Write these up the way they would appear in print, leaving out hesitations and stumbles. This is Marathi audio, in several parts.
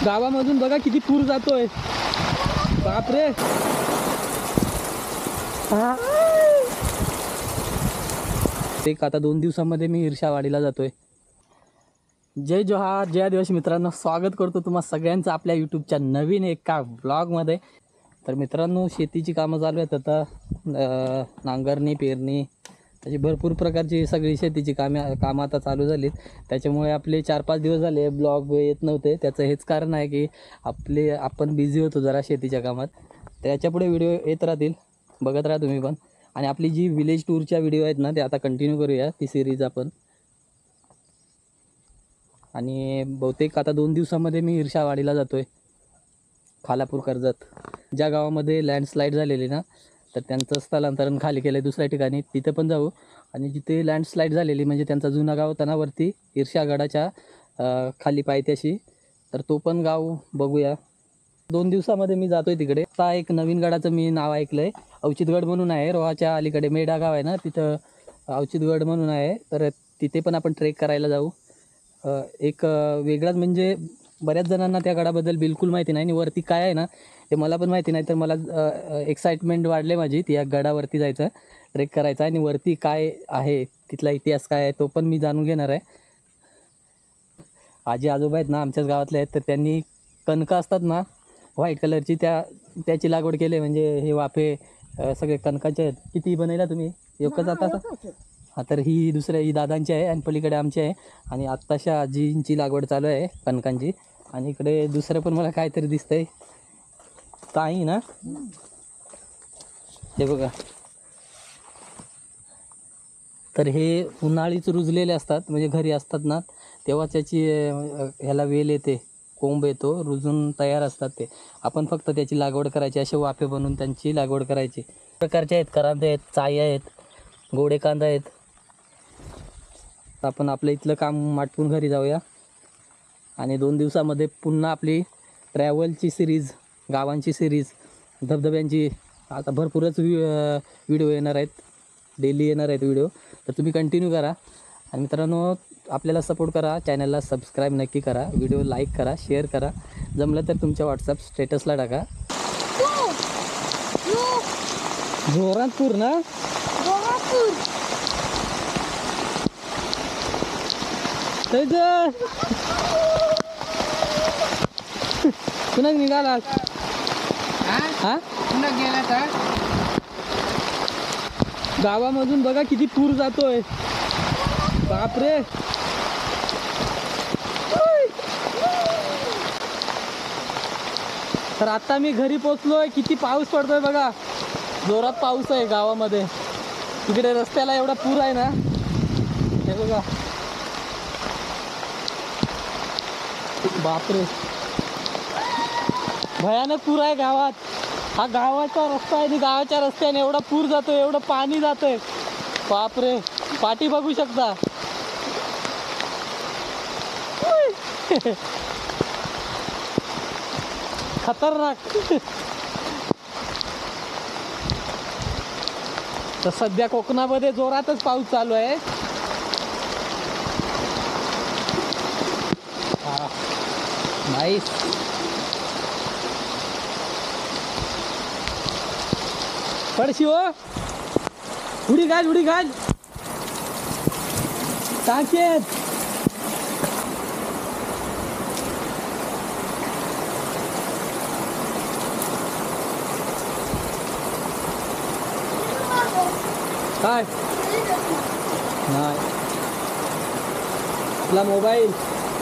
गावामधून बघा किती पूर जातोय, बापरे। एक आता 2 दिवसांमध्ये मी ईर्षावाडीला जातोय। जय जोहार, जय आदिवासी मित्रांनो, स्वागत करतो तुम्हा सगळ्यांचं आपल्या यूट्यूबच्या नवीन एका व्लॉगमध्ये। तर मित्रांनो, शेतीची कामं चालू आहेत आता, नांगरणी, पेरणी, अशी भरपूर प्रकारची सगळी शेतीची कामं आता चालू झालीत। त्याच्यामुळे आपले 4-5 दिवस झाले ब्लॉग येत नव्हते। त्याचं हेच कारण आहे की आपण बिझी होतो जरा शेतीच्या कामात। त्याच्यापुढे व्हिडिओ येत राहतील, बघत राहा तुम्ही पण। आणि आपली जी विलेज टूरच्या व्हिडिओ आहेत ना, ते आता कंटिन्यू करूया ती सिरीज आपण। आणि बहुतेक आता 2 दिवसांमध्ये मी ईर्षावाडीला जातोय, खालापूर कर्जत। ज्या गावामध्ये लँडस्लाईड झालेली ना, तर त्यांचं स्थलांतरण खाली केलं आहे दुसऱ्या ठिकाणी, तिथे पण जाऊ। आणि जिथे लँडस्लाईड झालेली म्हणजे त्यांचा जुना गाव होता ना वरती ईर्षागडाच्या खाली पायथ्याशी, तर तो पण गाव बघूया। 2 दिवसामध्ये मी जातोय तिकडे। आता एक नवीन गडाचं मी नाव ऐकलं आहे, अवचितगड म्हणून आहे। रोहाच्या अलीकडे मेढा गाव आहे ना, तिथं अवचितगड म्हणून आहे, तर तिथे पण आपण ट्रेक करायला जाऊ। एक वेगळाच म्हणजे बऱ्याच जणांना त्या गडाबद्दल बिलकुल माहिती नाही आणि वरती काय आहे ना ते मला पण माहिती नाही। तर मला एक्साइटमेंट वाढले माझी, ती या गडावरती जायचं, ट्रेक करायचा आणि वरती काय आहे, तिथला इतिहास काय आहे तो पण मी जाणून घेणार आहे। आजी आजोबा आहेत ना आमच्याच गावातले आहेत, तर त्यांनी कणकं असतात ना व्हाईट कलरची, त्याची लागवड केली। म्हणजे हे वाफे सगळे कणकाचे आहेत। किती बनवला तुम्ही? एकच आता? हां, तर ही दादांची आहे आणि पलीकडे आमची आहे। आणि आत्ताशा आजींची लागवड चालू आहे कणकांची। आणि इकडे दुसरं पण मला काहीतरी दिसतंय, ताई ना, हे बघा। तर हे उन्हाळीच रुजलेले असतात, म्हणजे घरी असतात ना तेव्हा त्याची ह्याला वेल येते, कोंब येतो, रुजून तयार असतात ते। आपण फक्त त्याची लागवड करायची, असे वाफे बनवून त्यांची लागवड करायची। प्रकारचे आहेत, करांदे आहेत, चाई आहेत, गोडे कांदा आहेत। आपण आपलं इथलं काम माटपून घरी जाऊया आणि 2 दिवसामध्ये पुन्हा आपली ट्रॅव्हलची सिरीज, गावांची सिरीज, धबधब्यांची आता भरपूरच व्हिडिओ येणार आहेत, डेली येणार आहेत व्हिडिओ। तर तुम्ही कंटिन्यू करा। आणि मित्रांनो, आपल्याला सपोर्ट करा, चॅनलला सबस्क्राईब नक्की करा, व्हिडिओ लाईक करा, शेअर करा, जमलं तर तुमच्या व्हॉट्सअप स्टेटसला टाका। जोरात पूर ना, पुन्हा निघाला हा गेला तर गावामधून बघा किती पूर जातोय, बापरे। तर आता मी घरी पोचलोय, किती पाऊस पडतोय बघा, जोरात पाऊस आहे गावामध्ये। तिकडे रस्त्याला एवढा पूर आहे ना, हे बघा, बापरे, भयानक पूर आहे गावात। हा गावाचा रस्ता आहे आणि गावाच्या रस्त्याने एवढा पूर जातोय, एवढं पाणी जातंय, बापरे। पाठी बघू शकता, खतरनाक। तर सध्या कोकणामध्ये जोरातच पाऊस चालू आहे। नाईस। पडशी हो, उडी घाल, उडी घाल, टाकेत। काय नाही, आपला मोबाईल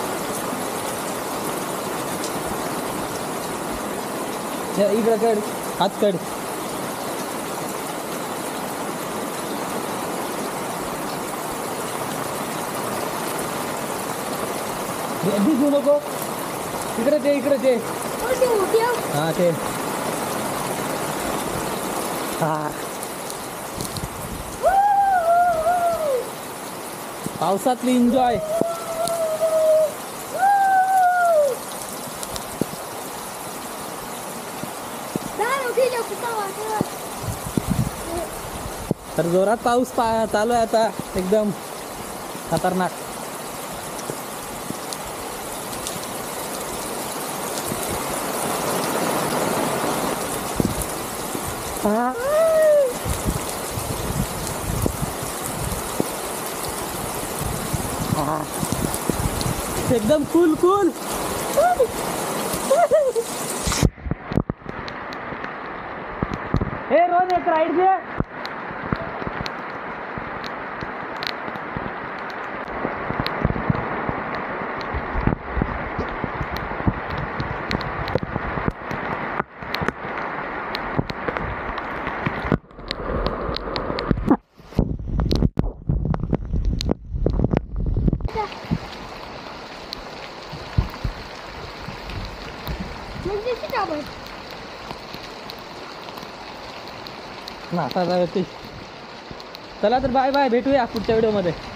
इकडं कड, हात कड। घेऊ नको, इकडे ते, इकडे ते, हा ते, हा पावसातली एन्जॉय। तर जोरात पाऊस चालू आहे आता, एकदम खतरनाक। एकदम कूल कूल. हे रोज एक राईड दे. ना आता चला तर बाय बाय, भेटूया पुढच्या व्हिडिओमध्ये.